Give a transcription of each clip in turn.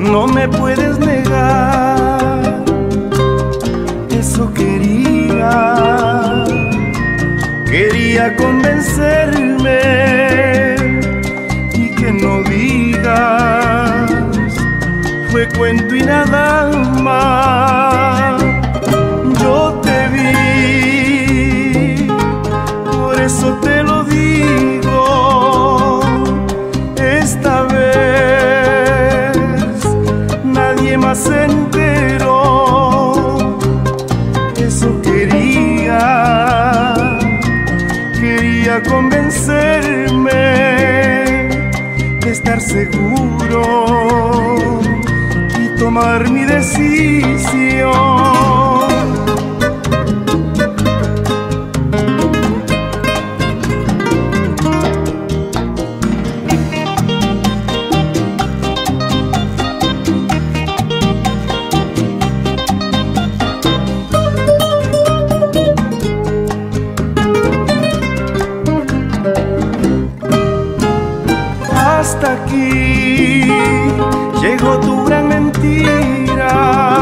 no me puedes negar. Eso quería convencerme y que no digas, fue cuento y nada más. Yo te vi, por eso te lo digo, esta vez nadie más se enteró. Eso quería convencerme de estar seguro y tomar mi decisión. Hasta aquí llegó tu gran mentira.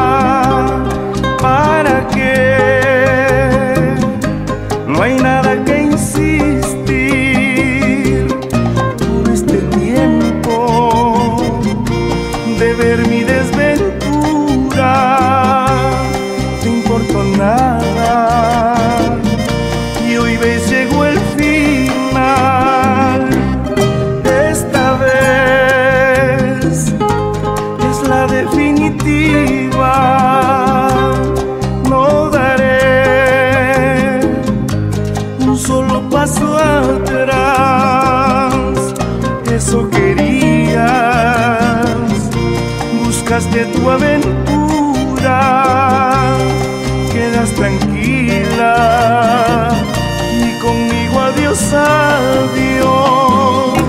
¿Para qué? No hay nada que insistir. Por este tiempo de ver mi desventura, no importó nada y hoy ves llegó el final. Definitiva, no daré un solo paso atrás. Eso querías, buscaste tu aventura, quedas tranquila y conmigo adiós, adiós.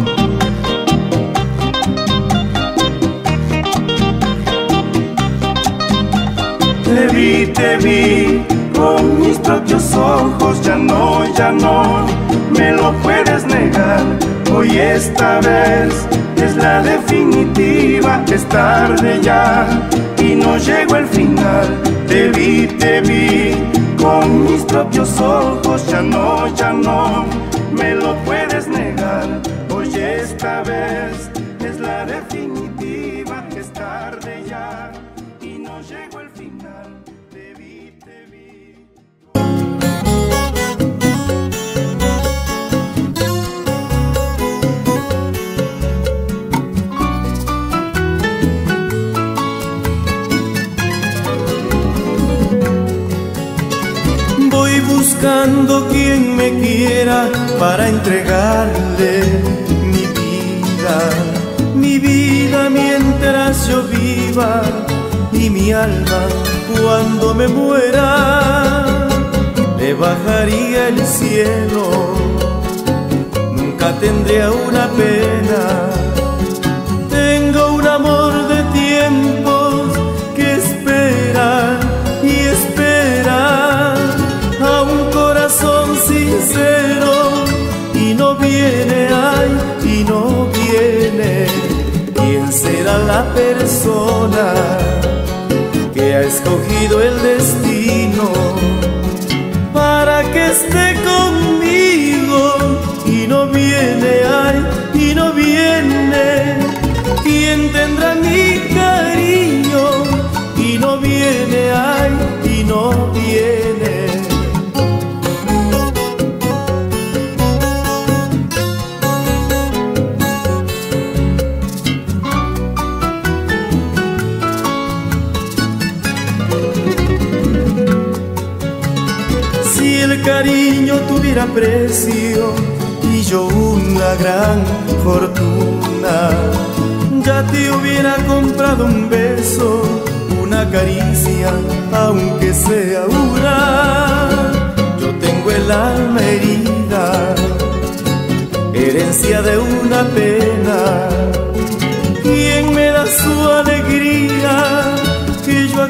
Te vi con mis propios ojos, ya no me lo puedes negar. Hoy esta vez es la definitiva, es tarde ya y no llegó el final. Te vi con mis propios ojos, ya no me lo puedes negar. Hoy esta vez es la definitiva, es tarde ya y no llegó el final. Te vi. Voy buscando quien me quiera para entregarle mi vida mientras yo viva, y mi alma cuando me muera le bajaría el cielo. Nunca tendría una pena. Tengo un amor de tiempos que espera y espera a un corazón sincero, y no viene, ay, y no viene. ¿Quién será la persona que ha escogido el destino para que esté conmigo? Y no viene, ay, y no viene. ¿Quién tendrá mi cariño? Y no viene, ay, y no viene. Si el cariño tuviera precio y yo una gran fortuna, ya te hubiera comprado un beso, una caricia, aunque sea una. Yo tengo el alma herida, herencia de una pena. ¿Quién me da su alegría? Que yo a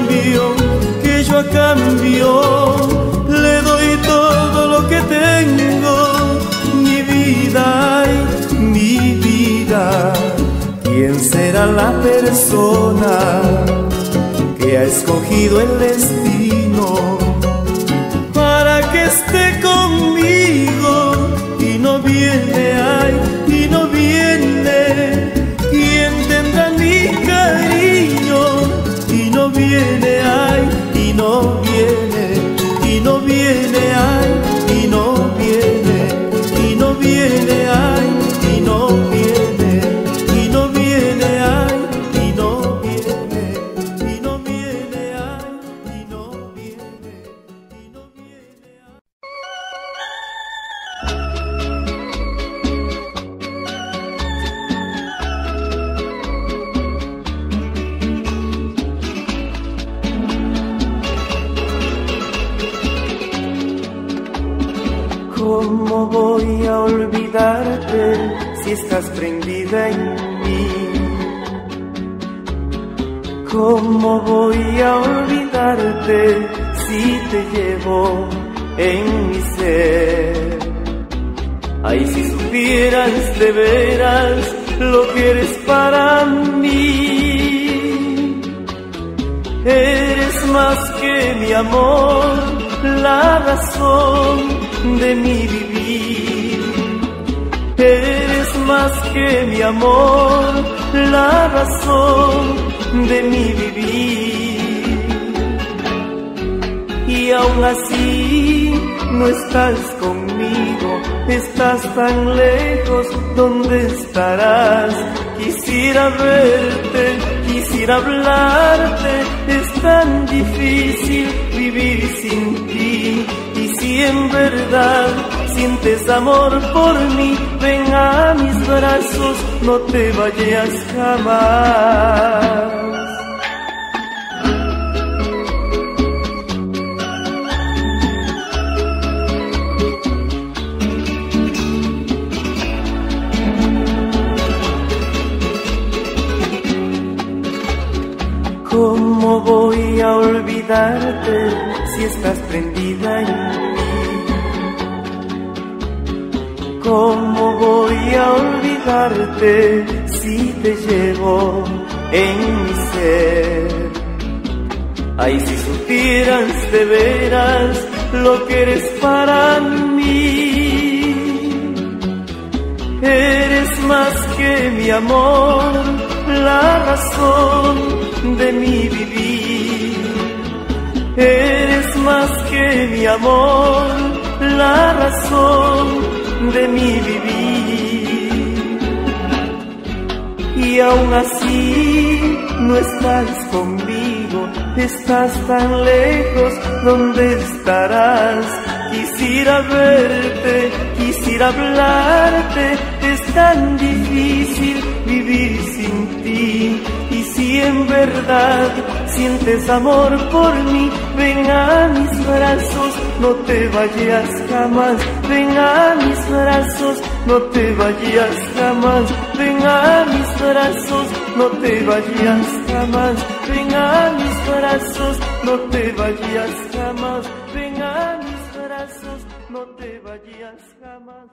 cambio le doy todo lo que tengo. Mi vida, ay, mi vida. ¿Quién será la una persona que ha escogido el destino para que esté conmigo y no viene, ay, y no viene. ¿Quién tendrá mi cariño? Y no viene, ay, y no viene, y no viene, ay, y no viene, y no viene, ay, y no viene, y no viene, ay, y no viene, y no viene, ay, y no viene, y no viene, ay. ¿Cómo voy a olvidarte si estás prendida en mí? ¿Cómo voy a olvidarte si te llevo en mi ser? Ay, si supieras de veras lo que eres para mí. Eres más que mi amor, la razón de mi vivir. Eres más que mi amor, la razón de mi vivir. Y aún así no estás conmigo, estás tan lejos, ¿dónde estarás? Quisiera verte, quisiera hablarte, es tan difícil vivir sin ti. Y si en verdad sientes amor por mí, ven a mis brazos, no te vayas jamás. ¿Cómo voy a olvidarte si estás prendida en mí? ¿Cómo voy a olvidarte si te llevo en mi ser? Ay, si supieras de veras lo que eres para mí. Eres más que mi amor, la razón de mi vivir. Eres más que mi amor, la razón de mi vivir. Y aún así no estás conmigo, estás tan lejos, ¿dónde estarás? Quisiera verte, quisiera hablarte, es tan difícil vivir sin ti. Y si en verdad sientes amor por mí, ven a mis brazos, no te vayas jamás. Ven a mis brazos, no te vayas jamás. Ven a mis brazos, no te vayas jamás. Ven a mis brazos, no te vayas jamás. Ven a mis brazos, no te vayas jamás.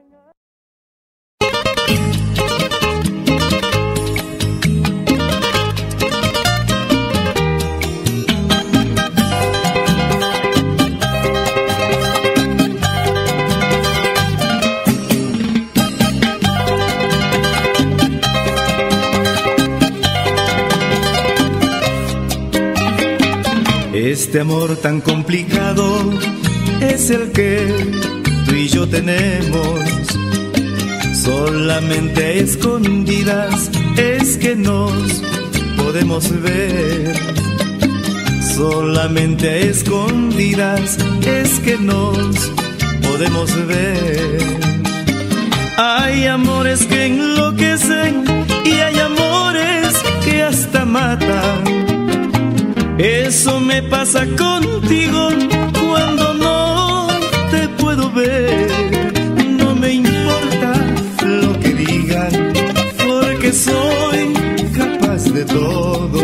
Este amor tan complicado es el que tú y yo tenemos. Solamente a escondidas es que nos podemos ver. Solamente a escondidas es que nos podemos ver. Hay amores que enloquecen y hay amores que hasta matan. Eso me pasa contigo cuando no te puedo ver. No me importa lo que digan, porque soy capaz de todo.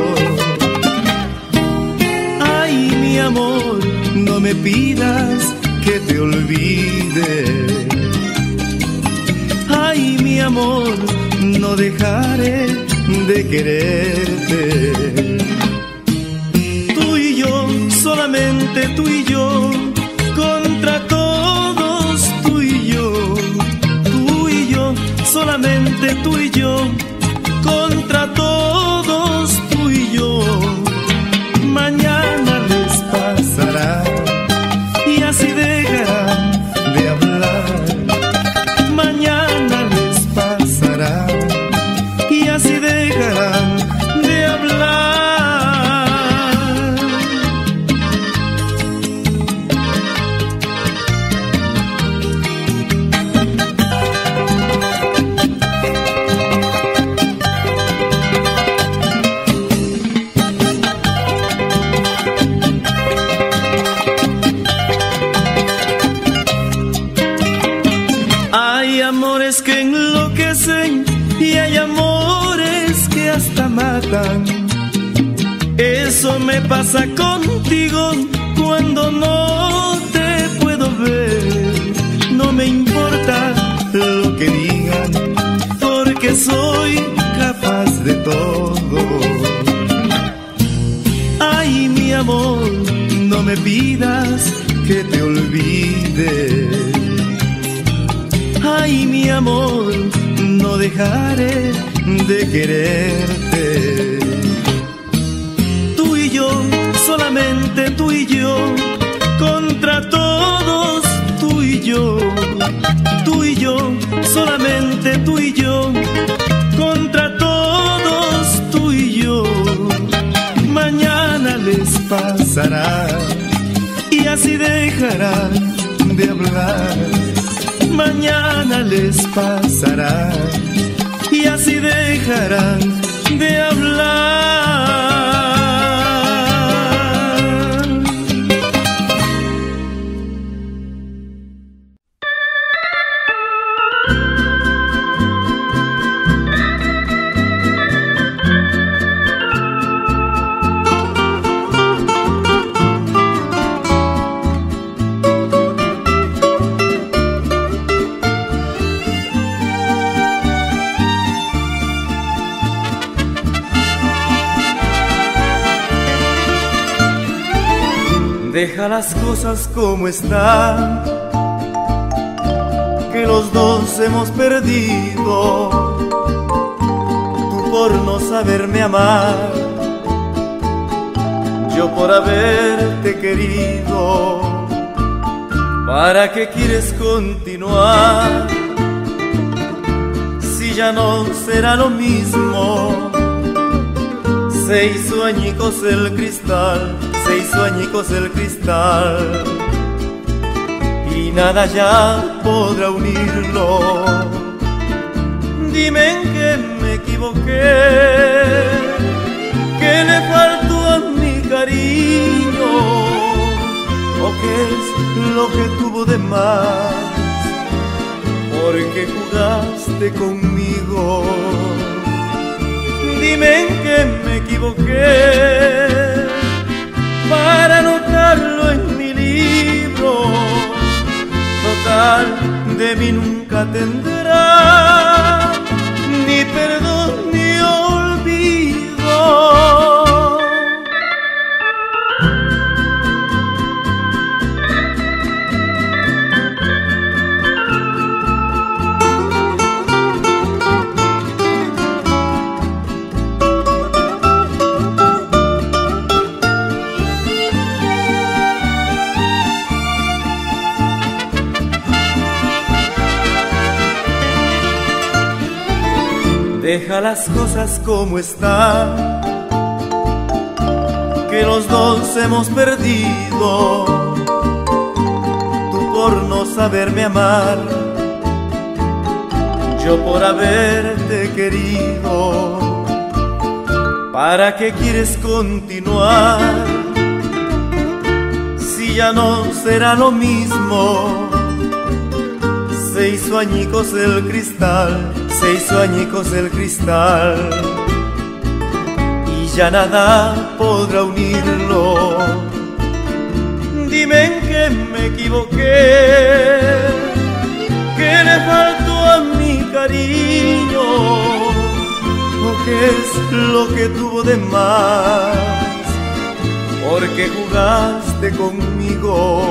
Ay, mi amor, no me pidas que te olvide. Ay, mi amor, no dejaré de quererte. Tú y yo, solamente tú y yo, contra todos tú y yo. Tú y yo, solamente tú y yo, contra todos tú y yo. Mañana les pasará y así dejarán de hablar. Mañana les pasará y así dejarán de hablar. Hay amores que enloquecen y hay amores que hasta matan. Eso me pasa contigo cuando no te puedo ver. No me importa lo que digan, porque soy capaz de todo. Ay, mi amor, no me pidas que te olvide. Ay, mi amor, no dejaré de quererte. Tú y yo, solamente tú y yo, contra todos tú y yo. Tú y yo, solamente tú y yo, contra todos tú y yo. Mañana les pasará y así dejarán de hablar. Mañana les pasará y así dejarán de hablar. Deja las cosas como están, que los dos hemos perdido. Tú por no saberme amar, yo por haberte querido. ¿Para qué quieres continuar si ya no será lo mismo? Se hizo añicos el cristal, se hizo añicos el cristal, y nada ya podrá unirlo. Dime en qué me equivoqué, qué le faltó a mi cariño, o qué es lo que tuvo de más, porque jugaste conmigo. Dime en qué me equivoqué para anotarlo en mi libro. Total, de mí nunca tendrá ni perdón ni olvido. Deja las cosas como están, que los dos hemos perdido. Tú por no saberme amar, yo por haberte querido. ¿Para qué quieres continuar si ya no será lo mismo? Se hizo añicos el cristal, se hizo añicos el cristal, y ya nada podrá unirlo. Dime en qué me equivoqué, qué le faltó a mi cariño, o ¿qué es lo que tuvo de más? Porque jugaste conmigo.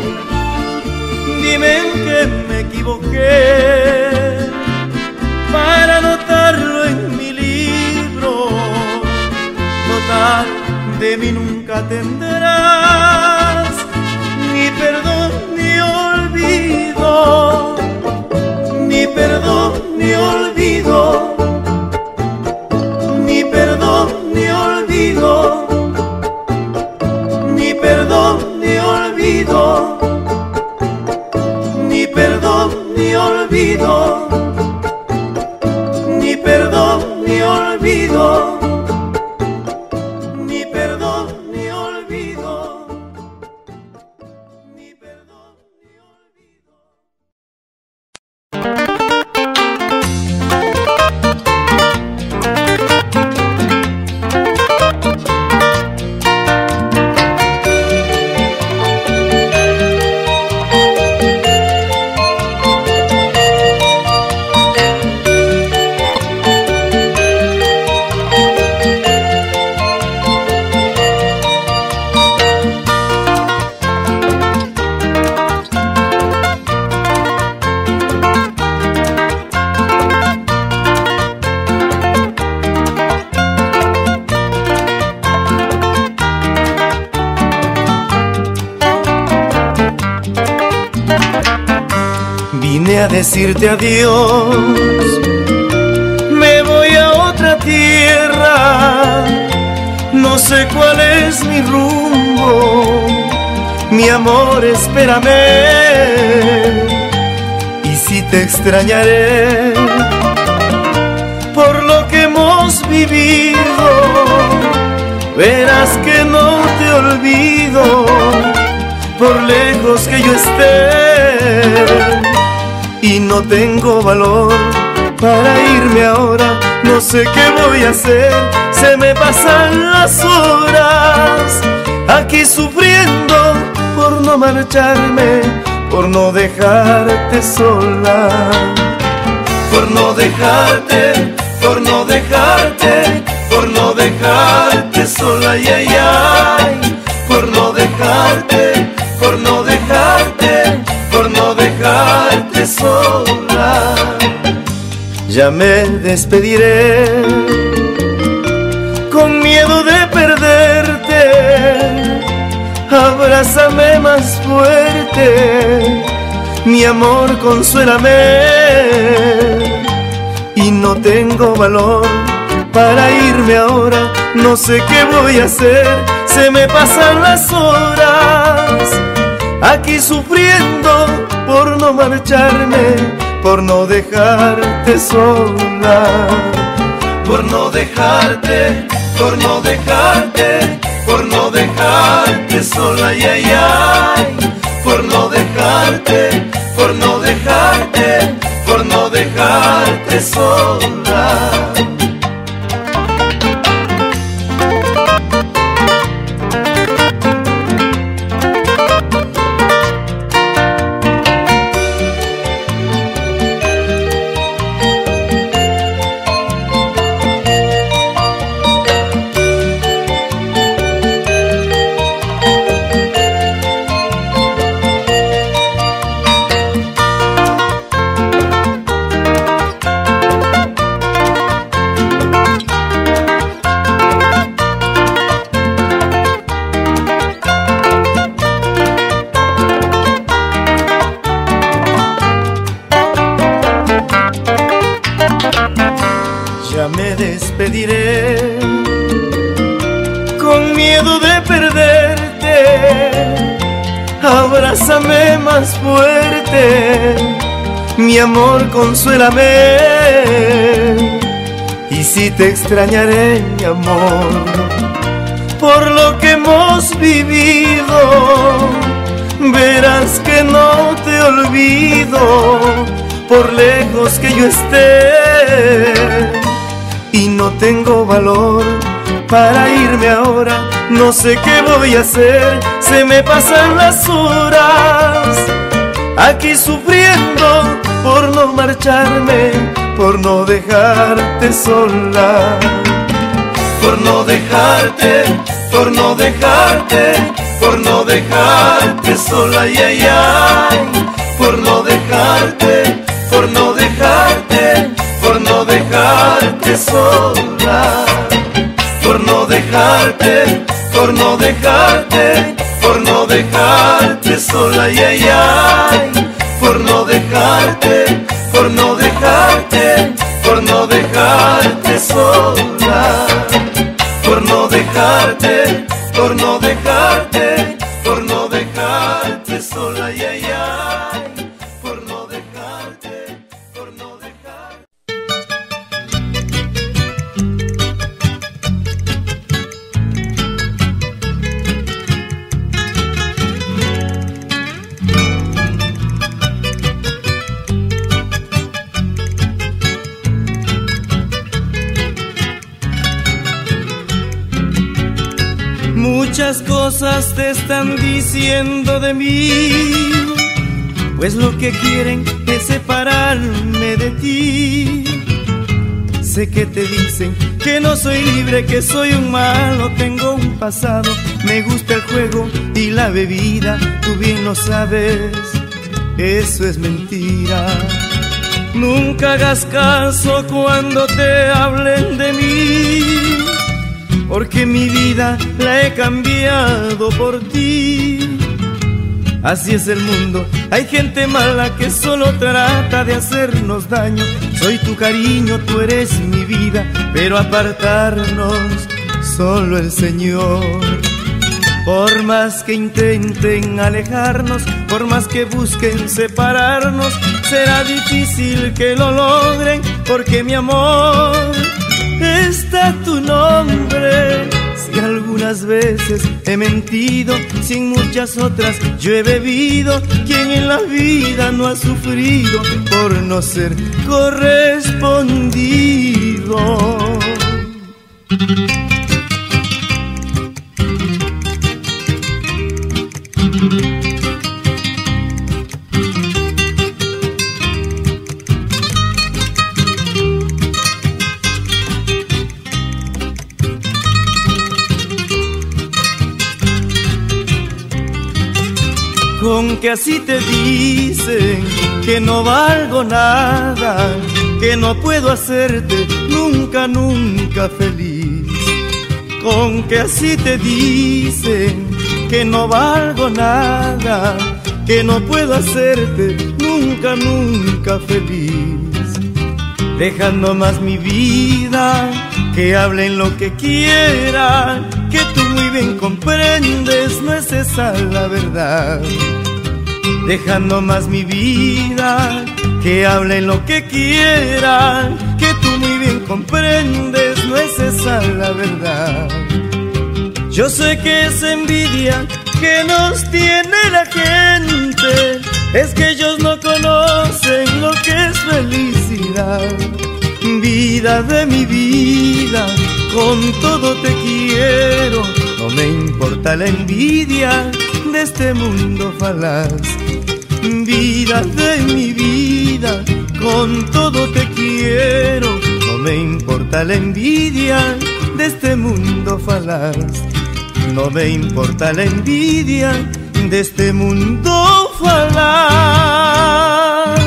Dime en qué me equivoqué para anotarlo en mi libro. Total, de mí nunca tendrás ni perdón ni olvido, ni perdón ni olvido, ni perdón ni olvido, ni perdón ni olvido, ni perdón ni olvido, ni perdón ni olvido, ni perdón ni olvido, ni perdón ni olvido. Vine a decirte adiós, me voy a otra tierra, no sé cuál es mi rumbo, mi amor, espérame, y si te extrañaré por lo que hemos vivido, verás que no te olvido, por lejos que yo esté. Y no tengo valor para irme ahora, no sé qué voy a hacer, se me pasan las horas, aquí sufriendo por no marcharme, por no dejarte sola, por no dejarte, por no dejarte, por no dejarte sola, ay, ay, ay, por no dejarte, por no dejarte, por no dejarte sola. Ya me despediré con miedo de perderte, abrázame más fuerte, mi amor, consuélame, y no tengo valor para irme ahora, no sé qué voy a hacer, se me pasan las horas, aquí sufriendo por no marcharme, por no dejarte sola, por no dejarte, por no dejarte, por no dejarte sola, ay, ay, ay, por no dejarte, por no dejarte, por no dejarte sola. Ya me despediré con miedo de perderte, abrázame más fuerte, mi amor, consuélame, y si te extrañaré, mi amor, por lo que hemos vivido, verás que no te olvido, por lejos que yo esté, y no tengo valor para irme ahora, no sé qué voy a hacer, se me pasan las horas, aquí sufriendo por no marcharme, por no dejarte sola. Por no dejarte, por no dejarte, por no dejarte sola, ay, ay, ay. Por no dejarte, por no dejarte, por no dejarte sola. Por no dejarte, por no dejarte, por no dejarte sola, ay, ay, ay. Por no dejarte, por no dejarte, por no dejarte sola. Por no dejarte, por no dejarte, por no dejarte sola, ay, ay, ay. Por no dejarte, por no dejarte. Muchas cosas te están diciendo de mí, pues lo que quieren es separarme de ti. Sé que te dicen que no soy libre, que soy un malo, tengo un pasado, me gusta el juego y la bebida, tú bien lo sabes, eso es mentira. Nunca hagas caso cuando te hablen de mí, porque mi vida la he cambiado por ti. Así es el mundo, hay gente mala que solo trata de hacernos daño. Soy tu cariño, tú eres mi vida, pero apartarnos solo el Señor. Por más que intenten alejarnos, por más que busquen separarnos, será difícil que lo logren, porque mi amor está tu nombre. Si algunas veces he mentido, si en muchas otras yo he bebido, ¿quién en la vida no ha sufrido por no ser correspondido? Con que así te dicen que no valgo nada, que no puedo hacerte nunca, nunca feliz. Con que así te dicen que no valgo nada, que no puedo hacerte nunca, nunca feliz. Dejando más mi vida, que hablen lo que quieran, que tú muy bien comprendes, no es esa la verdad. Dejando más mi vida, que hablen lo que quieran, que tú muy bien comprendes, no es esa la verdad. Yo sé que es envidia que nos tiene la gente, es que ellos no conocen lo que es felicidad. Vida de mi vida, con todo te quiero, no me importa la envidia de este mundo falaz. Vida de mi vida, con todo te quiero, no me importa la envidia de este mundo falaz. No me importa la envidia de este mundo falaz.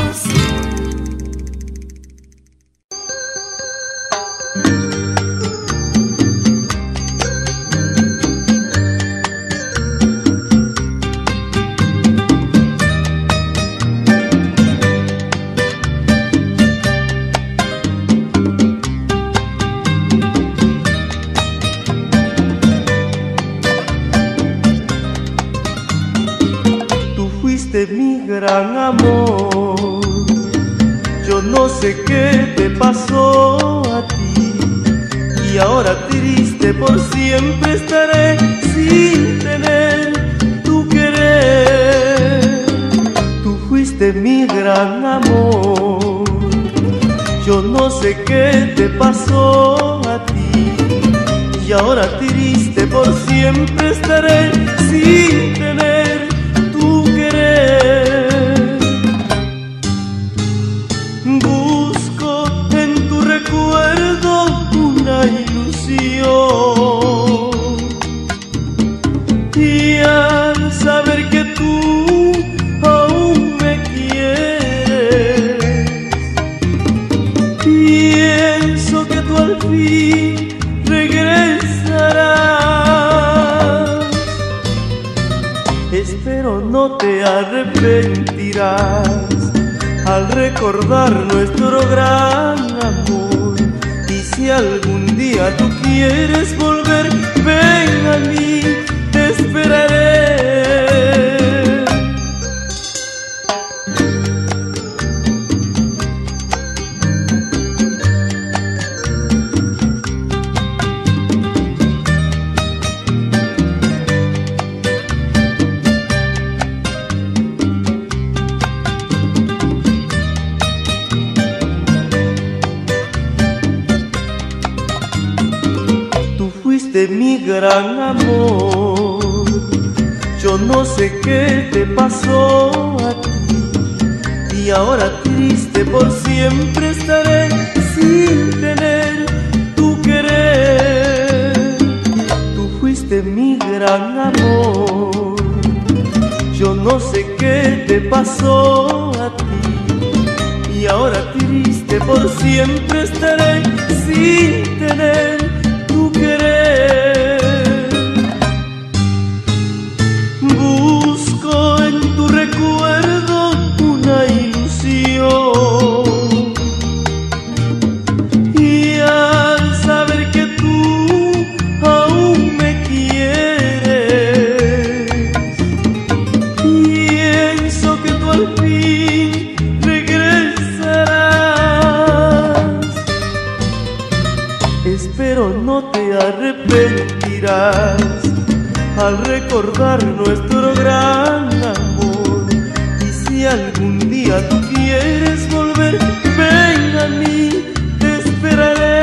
Mi gran amor, yo no sé qué te pasó a ti, y ahora triste por siempre estaré sin tener tu querer. Tú fuiste mi gran amor, yo no sé qué te pasó a ti, y ahora triste por siempre estaré sin tener tu querer. que tú al fin regresarás. Espero no te arrepentirás al recordar nuestro gran amor. Y si algún día tú quieres volver, ven a mí, te esperaré. De mi gran amor, yo no sé qué te pasó a ti, y ahora triste por siempre estaré sin tener tu querer. Tú fuiste mi gran amor, yo no sé qué te pasó a ti, y ahora triste por siempre estaré sin tener tu querer. Busco en tu recuerdo una ilusión, y al saber que tú aún me quieres, pienso que tú al fin regresarás. Espero no te arrepentirás al recordar nuestro gran amor. Y si algún día tú quieres volver, ven a mí, te esperaré.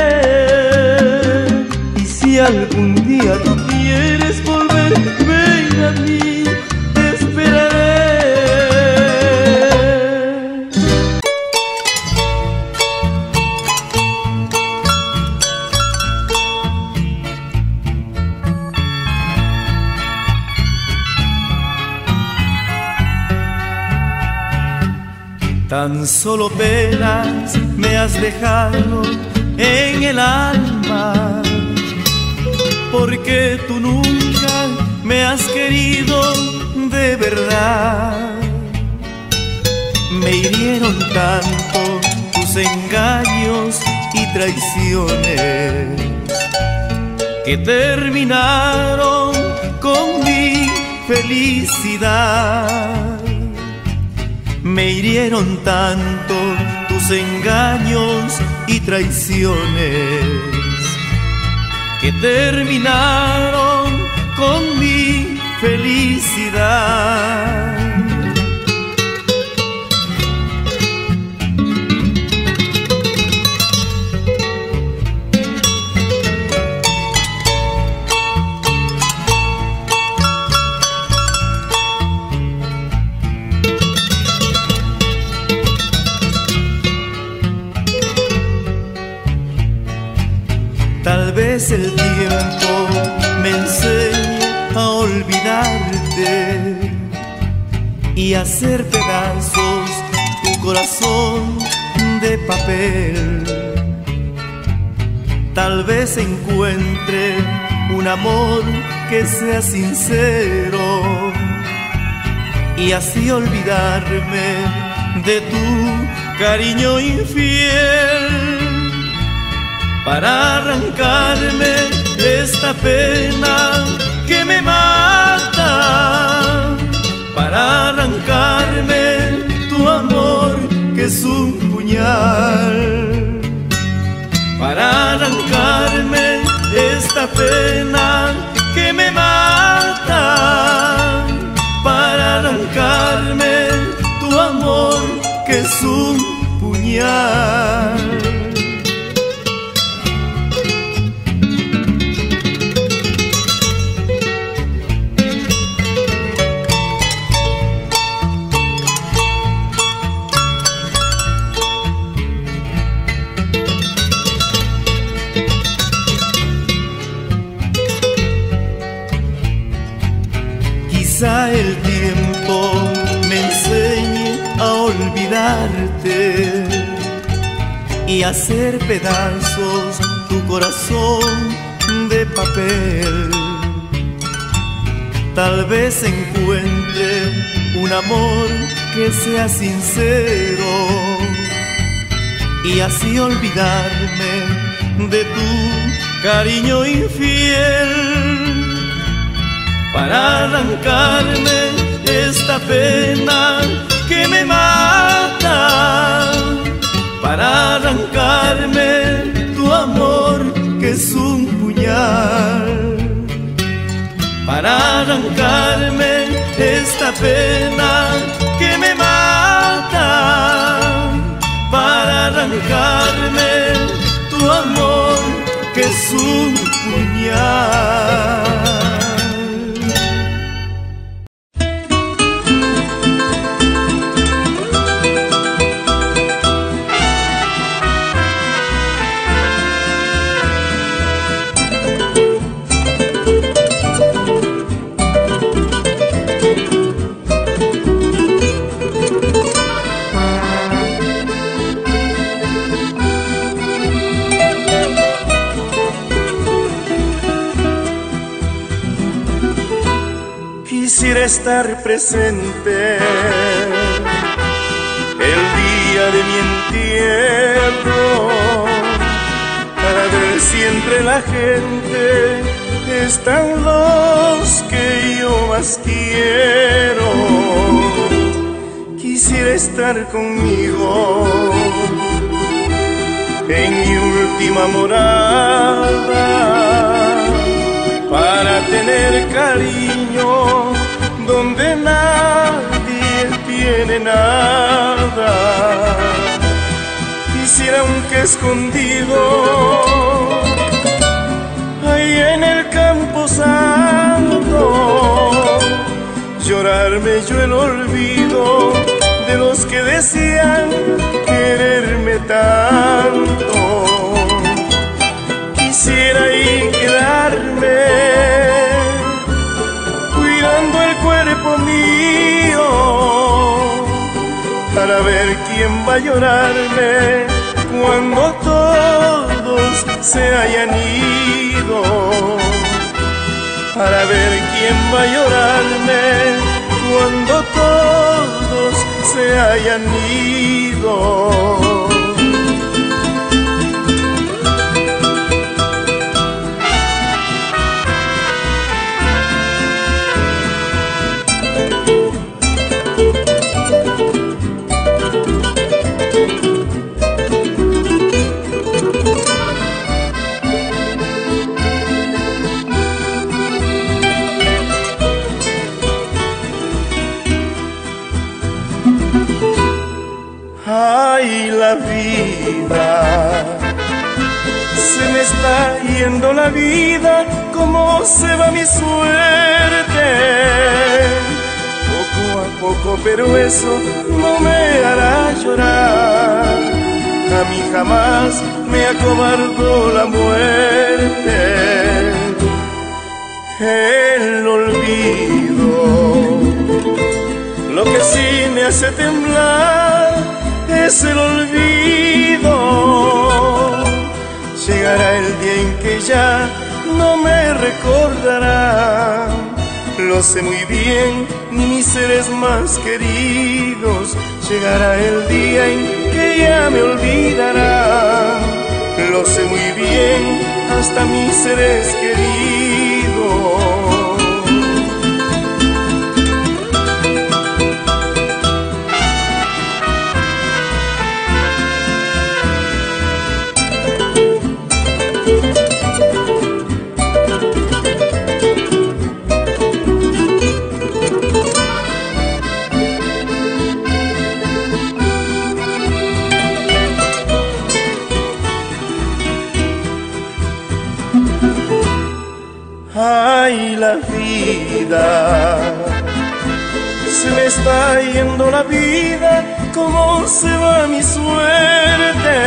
Y si algún día tú quieres volver, ven a mí, te esperaré. Tan solo penas me has dejado en el alma, porque tú nunca me has querido de verdad. Me hirieron tanto tus engaños y traiciones, que terminaron con mi felicidad. Me hirieron tanto tus engaños y traiciones, que terminaron con mi felicidad. Tal vez el tiempo me enseñe a olvidarte y hacer pedazos tu corazón de papel. Tal vez encuentre un amor que sea sincero y así olvidarme de tu cariño infiel. Para arrancarme de esta pena que me mata, para arrancarme tu amor que es un puñal, para arrancarme esta pena que me mata, para arrancarme tu amor que es un puñal. Quizá el tiempo me enseñe a olvidarte y hacer pedazos tu corazón de papel. Tal vez encuentre un amor que sea sincero y así olvidarme de tu cariño infiel, para arrancarme esta pena que me mata, para arrancarme tu amor que es un puñal, para arrancarme esta pena que me mata, para arrancarme tu amor que es un puñal. Quisiera estar presente el día de mi entierro, para ver si entre la gente están los que yo más quiero. Quisiera estar conmigo en mi última morada, para tener cariño donde nadie tiene nada. Quisiera, aunque escondido, ahí en el campo santo, llorarme yo el olvido de los que decían quererme tanto. Quisiera ahí quedarme, cuidando el cuerpo mío, para ver quién va a llorarme cuando todos se hayan ido, para ver quién va a llorarme cuando todos se hayan ido. Ay, la vida, se me está yendo la vida, cómo se va mi suerte. Poco a poco, pero eso no me hará llorar. A mí jamás me acobardó la muerte. El olvido, lo que sí me hace temblar es el olvido. Llegará el día en que ya no me recordará. Lo sé muy bien, ni mis seres más queridos. Llegará el día en que ya me olvidará. Lo sé muy bien, hasta mis seres queridos. Ay, la vida, se me está yendo la vida, cómo se va mi suerte.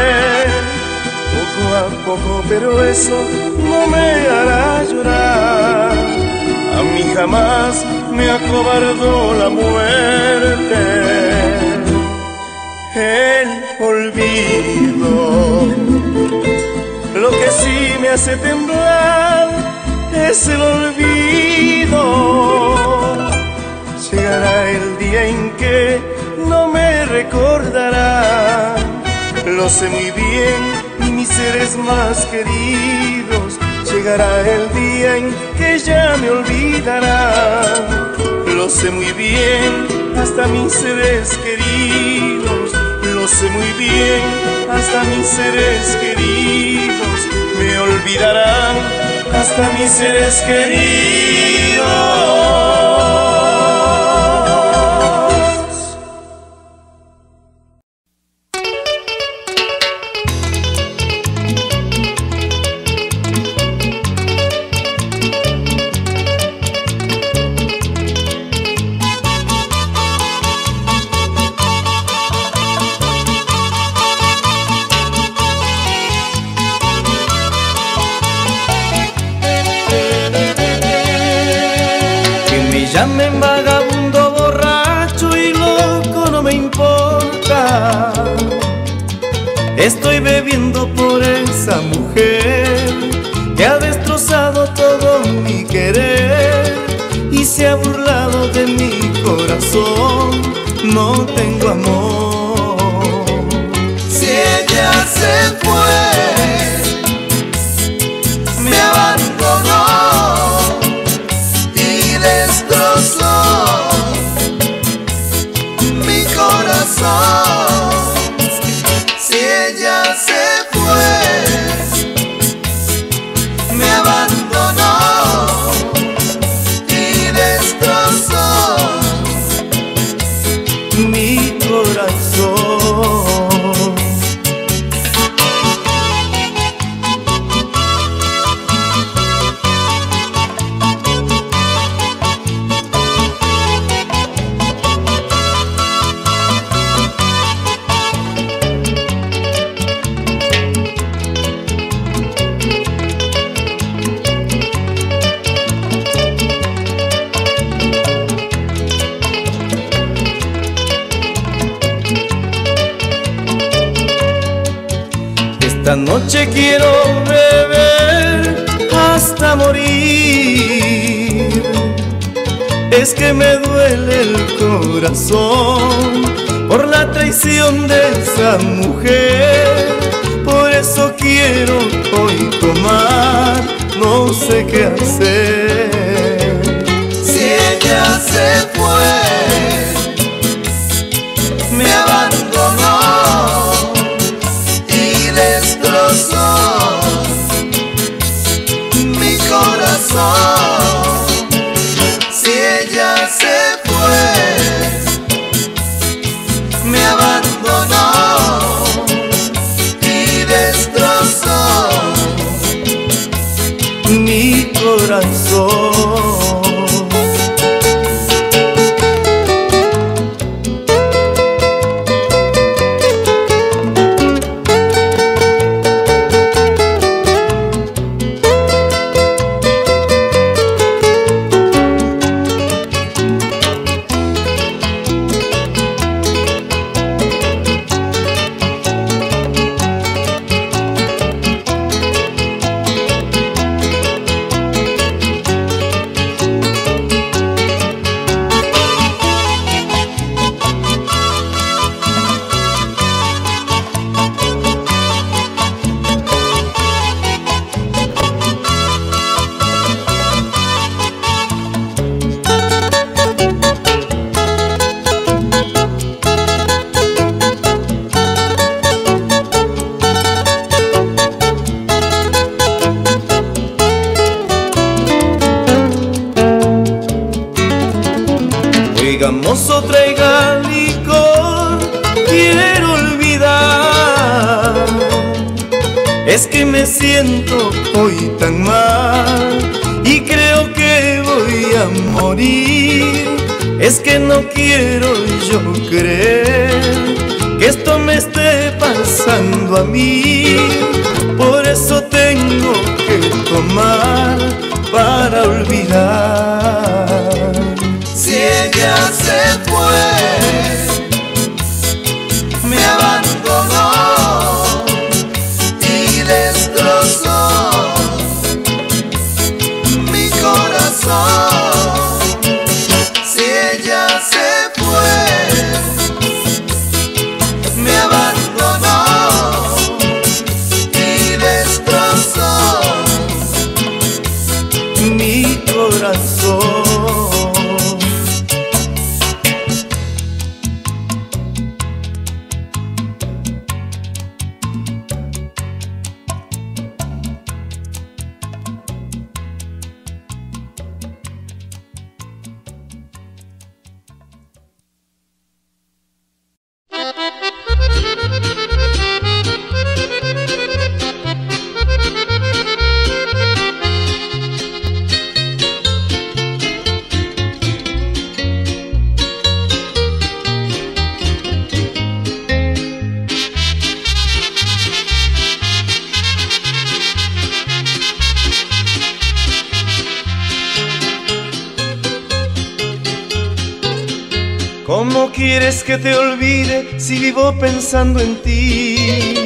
Poco a poco, pero eso no me hará llorar. A mí jamás me acobardó la muerte. el olvido. Lo que sí me hace temblar es el olvido. Llegará el día en que no me recordará. Lo sé muy bien, y mis seres más queridos. Llegará el día en que ya me olvidará. Lo sé muy bien, hasta mis seres queridos. Lo sé muy bien, hasta mis seres queridos. Me olvidarán, hasta mis seres queridos. Llamen vagabundo, borracho y loco, no me importa. Estoy bebiendo por esa mujer que ha destrozado todo mi querer y se ha burlado de mi corazón. No tengo amor. Si ella se fue, me abandonó, destrozó mi corazón. Si ella se fue, me abandonó y destrozó mi corazón. Esta noche quiero beber hasta morir. Es que me duele el corazón por la traición de esa mujer. Por eso quiero hoy tomar, no sé qué hacer. Si ella se fue, me abandonó y destrozó mi corazón. Si ella se fue, me abandonó y destrozó mi corazón. Mozo, traiga licor, quiero olvidar. Es que me siento hoy tan mal y creo que voy a morir. Es que no quiero yo creer que esto me esté pasando a mí. Por eso tengo que tomar para olvidar. Si ella se fue, me quieres que te olvide si vivo pensando en ti?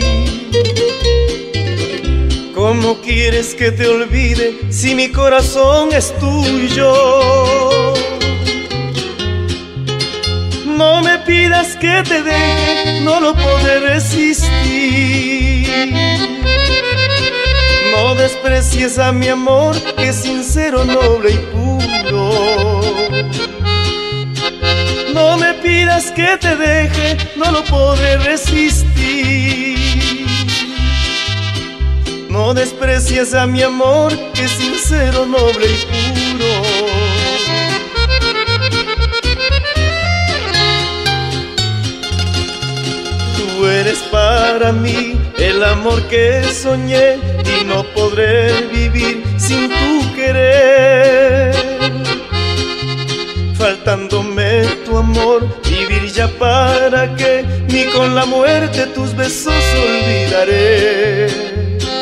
¿Cómo quieres que te olvide si mi corazón es tuyo? No me pidas que te deje, no lo podré resistir. No desprecies a mi amor, que es sincero, noble y puro. No me pidas que te deje, no lo podré resistir. No desprecies a mi amor, que es sincero, noble y puro. Tú eres para mí el amor que soñé y no podré vivir sin tu querer. Faltándome tu amor, vivir ya para qué, ni con la muerte tus besos olvidaré.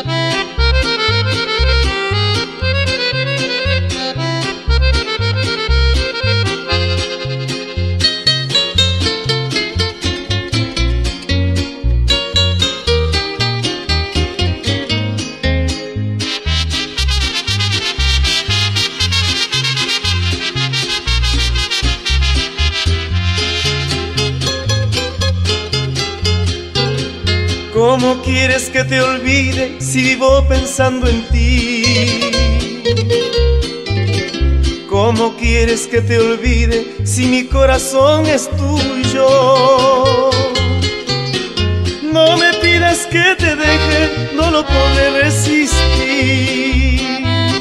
¿Cómo quieres que te olvide si vivo pensando en ti? ¿Cómo quieres que te olvide si mi corazón es tuyo? No me pidas que te deje, no lo podré resistir.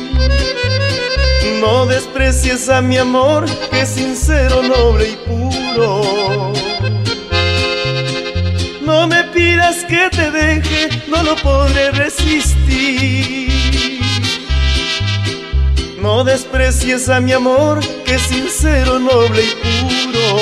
No desprecies a mi amor, que es sincero, noble y puro. No me pidas que te deje, no lo podré resistir. No desprecies a mi amor, que es sincero, noble y puro.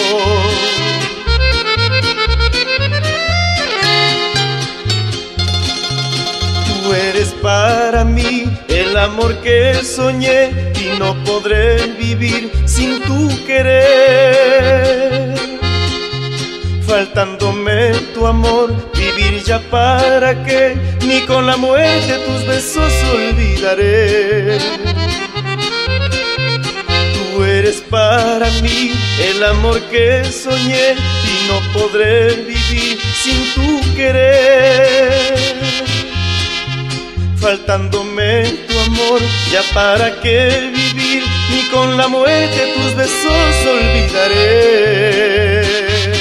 Tú eres para mí el amor que soñé y no podré vivir sin tu querer. Faltándome tu amor, vivir ya para qué, ni con la muerte tus besos olvidaré. Tú eres para mí el amor que soñé y no podré vivir sin tu querer. Faltándome tu amor, ya para qué vivir, ni con la muerte tus besos olvidaré.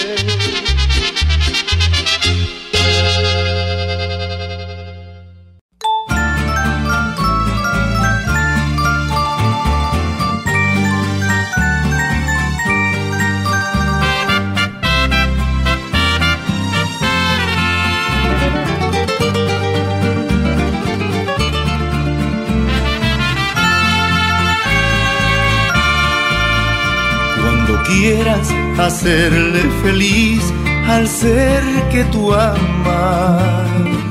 Quieras hacerle feliz al ser que tú amas.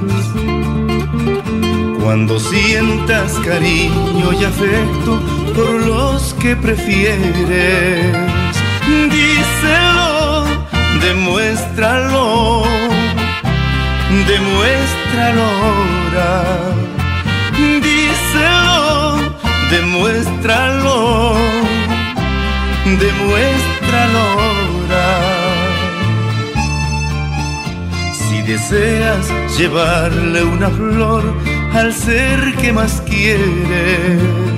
Cuando sientas cariño y afecto por los que prefieres, díselo, demuéstralo, demuéstralo ahora. Díselo, demuéstralo, demuéstralo ahora. Si deseas llevarle una flor al ser que más quieres,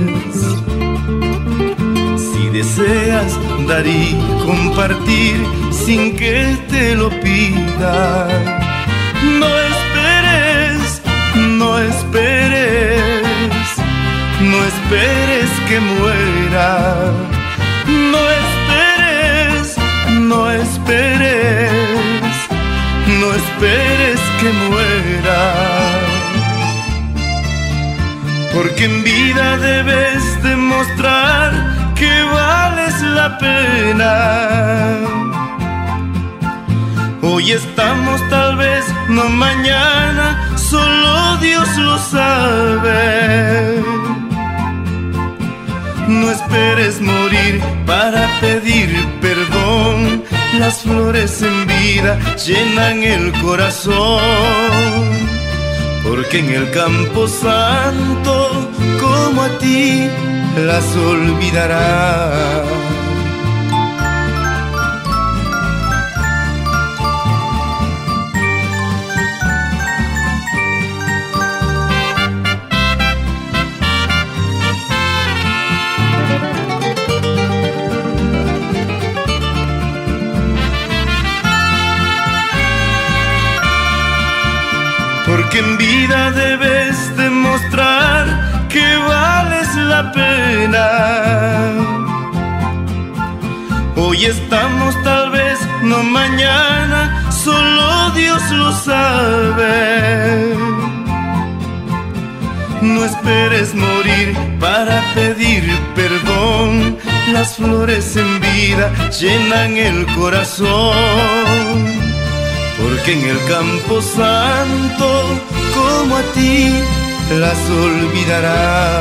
si deseas dar y compartir sin que te lo pida, no esperes, no esperes, no esperes que muera. No esperes, no esperes, no esperes que muera. Porque en vida debes demostrar que vales la pena. Hoy estamos, tal vez no mañana, solo Dios lo sabe. No esperes morir para pedir perdón las flores en vida llenan el corazón, porque en el campo santo, como a ti, las olvidará. Porque en vida debes demostrar que vales la pena. Hoy estamos, tal vez no mañana, solo Dios lo sabe. No esperes morir para pedir perdón, las flores en vida llenan el corazón, porque en el campo santo, como a ti, las olvidará.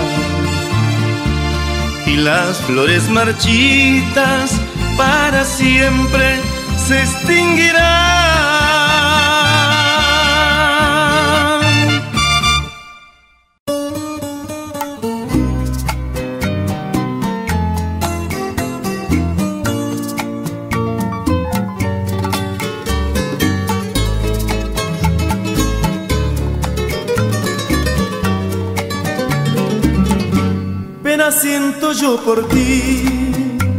Y las flores marchitas para siempre se extinguirán. Pena siento yo por ti,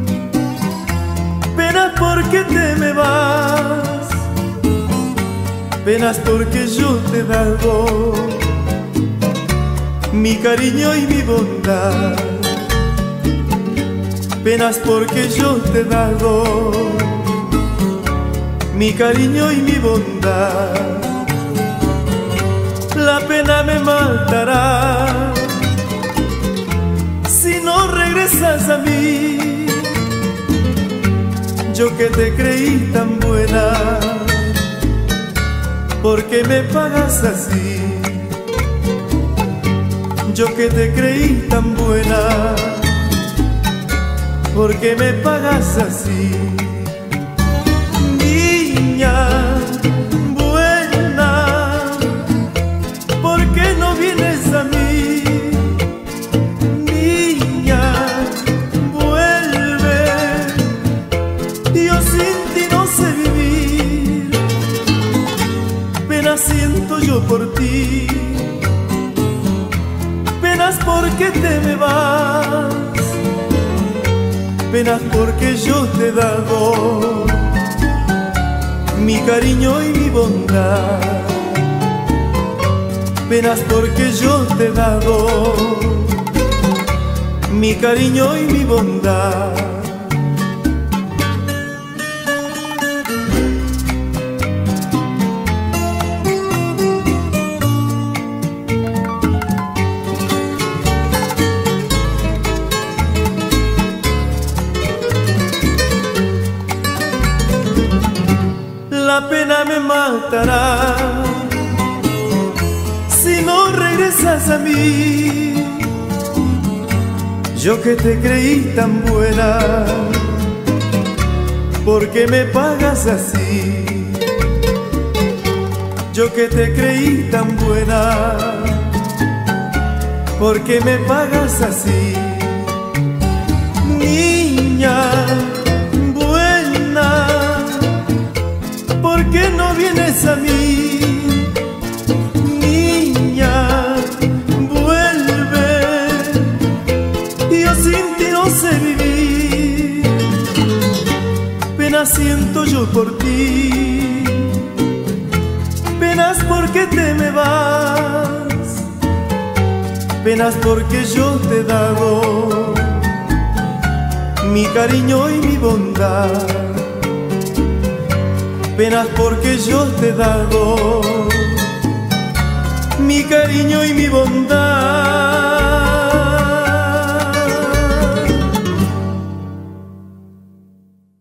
pena porque te me vas, penas porque yo te he dado mi cariño y mi bondad, penas porque yo te he dado mi cariño y mi bondad. La pena me matará si no regresas a mí, yo que te creí tan buena, ¿por qué me pagas así? Yo que te creí tan buena, ¿por qué me pagas así? Niña buena, ¿por qué no vienes a mí? Siento yo por ti, penas porque te me vas, penas porque yo te he dado mi cariño y mi bondad, penas porque yo te he dado mi cariño y mi bondad. La pena me matará si no regresas a mí, yo que te creí tan buena, ¿por qué me pagas así? Yo que te creí tan buena, ¿por qué me pagas así? Niña buena, ¿por qué no vienes a mí? Niña, vuelve, yo sin ti no sé vivir. Penas siento yo por ti, penas porque te me vas, penas porque yo te he dado mi cariño y mi bondad, penas porque yo te he dado mi cariño y mi bondad.